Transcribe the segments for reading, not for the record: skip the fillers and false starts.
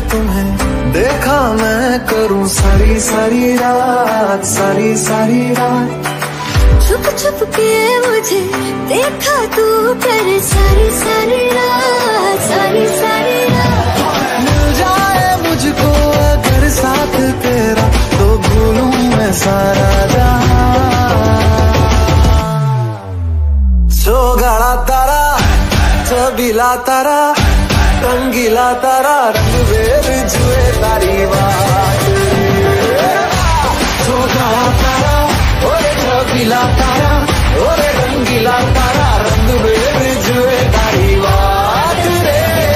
तुम्हें देखा मैं करूं सारी सारी रात, सारी सारी रात। छुप छुप के मुझे देखा तू कर सारी सारी रात, सारी सारी रात। मिल जाए मुझको अगर साथ तेरा तो भूलूं मैं सारा जहां। सोगाड़ा तारा, छबीला तारा, रंगीला तारा, रंग बेर जुए तारी बात। सोगाड़ा तारा, ओरे छबीला तारा, ओरे रंगीला तारा, रंग बेर जुए तारी बात रे।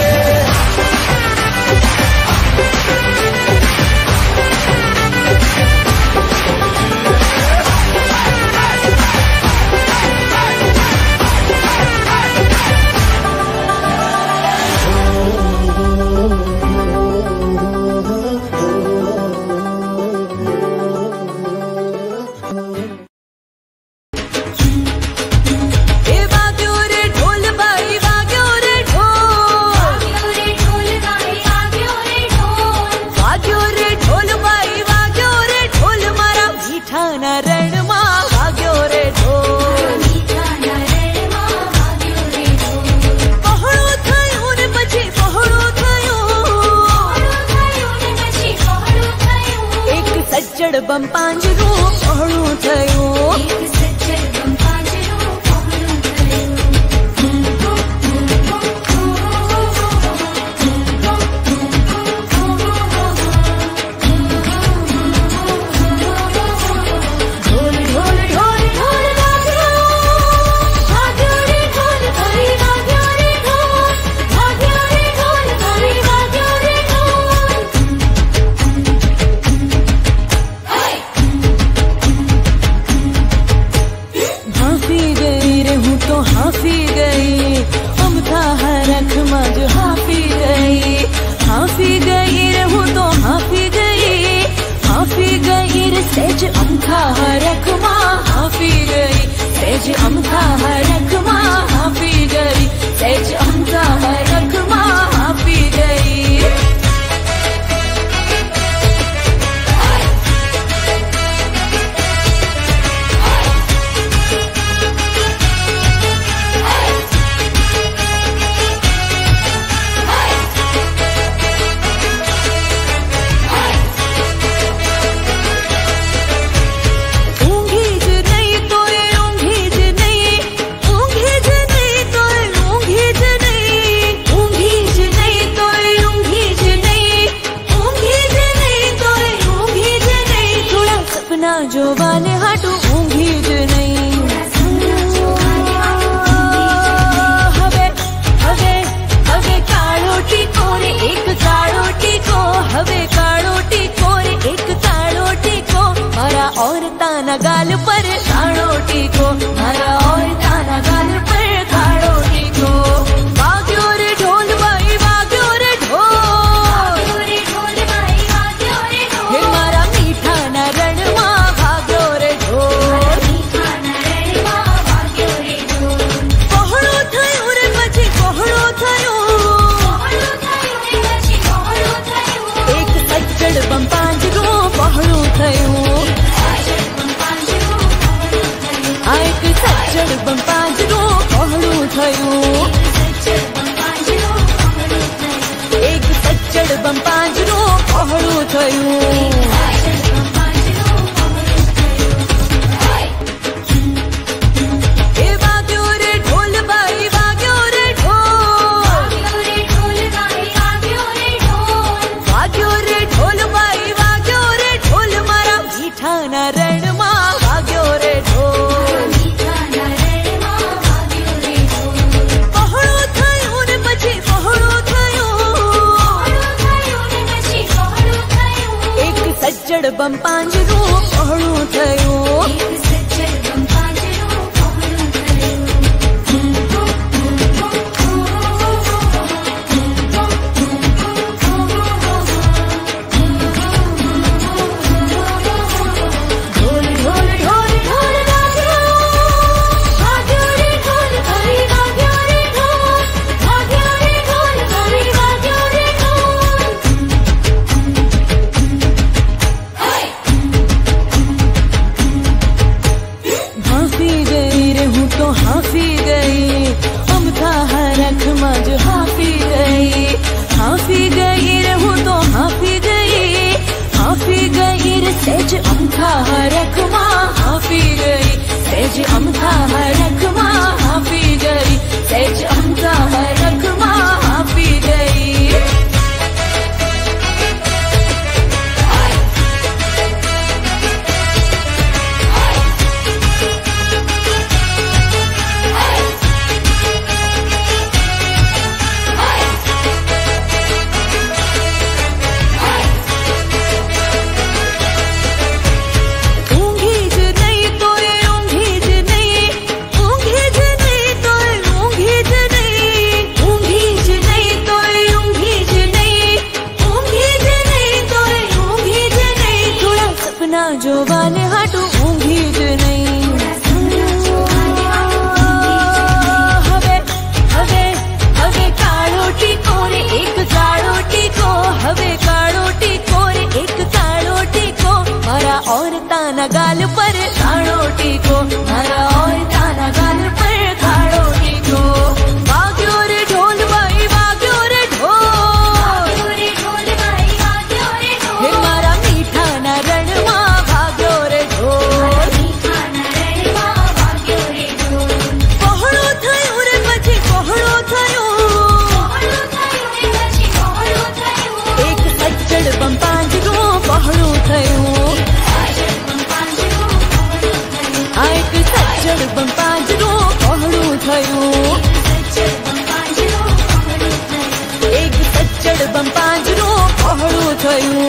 बम पांजरो पहड़ू थयो, सेज अमथा रखमा हाफी गई, सेज अमथा रखमा हाफी गई, सेज अमथा रखमा हाफी गई। जो वाले हाटू ऊँघी ज नहीं, हवे हवे हवे काळोटी कोरे एक काळोटी को, हवे काळोटी कोरे एक काळोटी को, मारा औरता ना गाल पर काळोटी को, मारा औरता ना गाल पर काळोटी को। वाग्यो रे ढोल बाई वाग्यो रे ढोल, हे मारा मीठा ना रणमा बम पांजरो पहड़ू थयो, एक सज्जड़ बम पांजरो पहड़ू थयो, एक सज्जड़ बम पांजरो पहड़ू थयो। बम पांजरो पहड़ू थयो, तो हाफी गई, अमथा हरख मज हाफी गई, हाफी गई रहूं तो हाफी गई, हाफी गई रे सेज अमथा हरख मां हाफी गई, सेज अमथा हरख मां हाफी गई, सेज अमथा हरख मां हाफी गई। जो वाले हाटू ऊंघी ज नहीं, हवे हवे हवे काळो टीको रे एक काळो टीको, हवे काळो टीको रे एक काळो टीको, मारा औरता ना गाल पर काळो टीको, मारा औरता ना गाल पर काळो टीको। वाग्यो रे ढोल बाई वाग्यो रे ढोल, हे मारा मीठा ना रणमा पंपाजरो पहड़ू थयो, एक सज्जड़ पंपाजरो पहड़ू थयो।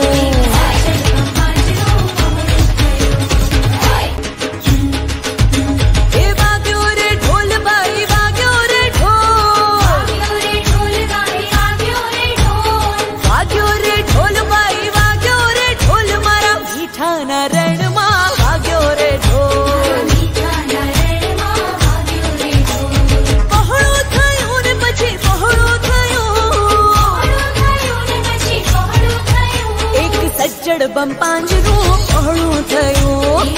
ए वाग्यो रे ढोल बाई वाग्यो रे ढोल, वाग्यो रे ढोल बाई वाग्यो रे ढोल, मारा मीठा ना रण मां वाग्यो रे ढोल। सज्जड़ पंपाजरो पहड़ू थयो,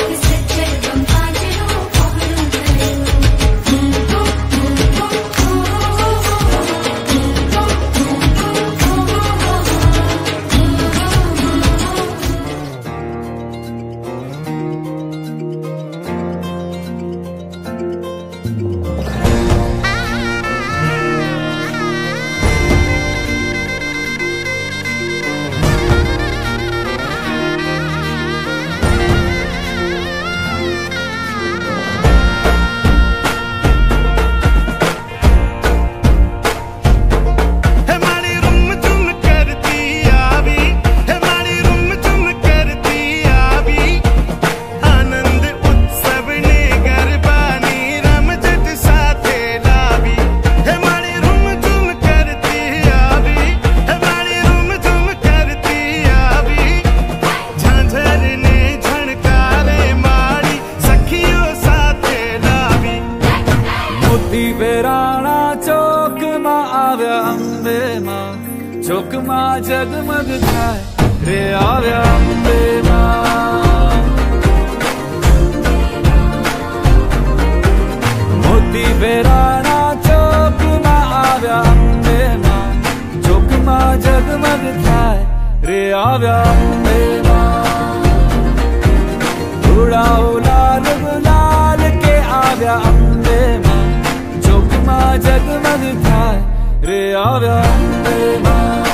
चौक मां जगमग थाय रे आव्या अम्बे मां, मोती बेराणा चौक मां आव्या अम्बे मां, चौक मां जगमग थाय रे आव्या अम्बे मां, उड़ाओ लाल गुलाल के आव्या अम्बे मां, चौक मां जगमग थाय रे आव्या अम्बे मां।